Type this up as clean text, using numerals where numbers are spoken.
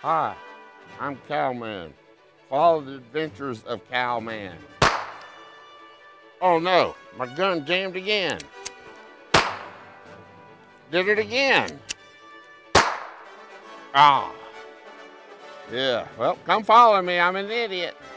Hi, I'm COWMAN. Follow the adventures of COWMAN. Oh no, my gun jammed again. Did it again. Ah. Yeah, well, come follow me, I'm an idiot.